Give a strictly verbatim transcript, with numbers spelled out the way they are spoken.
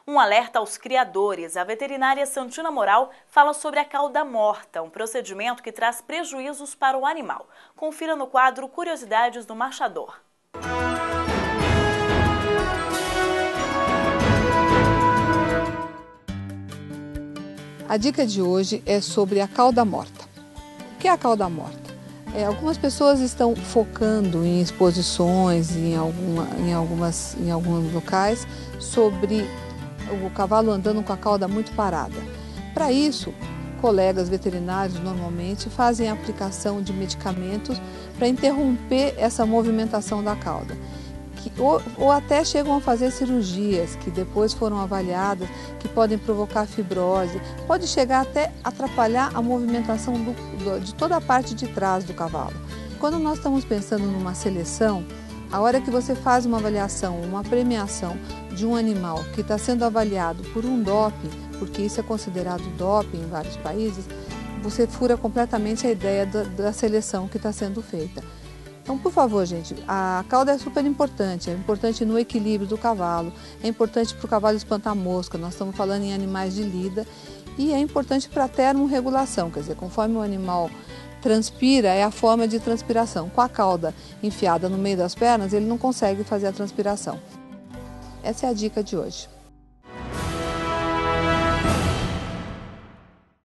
Um alerta aos criadores. A veterinária Santina Moral fala sobre a cauda morta, um procedimento que traz prejuízos para o animal. Confira no quadro Curiosidades do Marchador. A dica de hoje é sobre a cauda morta. O que é a cauda morta? É, algumas pessoas estão focando em exposições, em, alguma, em, algumas, em alguns locais, sobre o cavalo andando com a cauda muito parada. Para isso, colegas veterinários normalmente fazem a aplicação de medicamentos para interromper essa movimentação da cauda. Que, ou, ou até chegam a fazer cirurgias que depois foram avaliadas, que podem provocar fibrose, pode chegar até atrapalhar a movimentação do, do, de toda a parte de trás do cavalo. Quando nós estamos pensando numa seleção, a hora que você faz uma avaliação, uma premiação de um animal que está sendo avaliado por um doping, porque isso é considerado doping em vários países, você fura completamente a ideia da, da seleção que está sendo feita. Então, por favor, gente, a cauda é super importante, é importante no equilíbrio do cavalo, é importante para o cavalo espantar mosca, nós estamos falando em animais de lida, e é importante para a termorregulação, quer dizer, conforme o animal transpira, é a forma de transpiração. Com a cauda enfiada no meio das pernas, ele não consegue fazer a transpiração. Essa é a dica de hoje.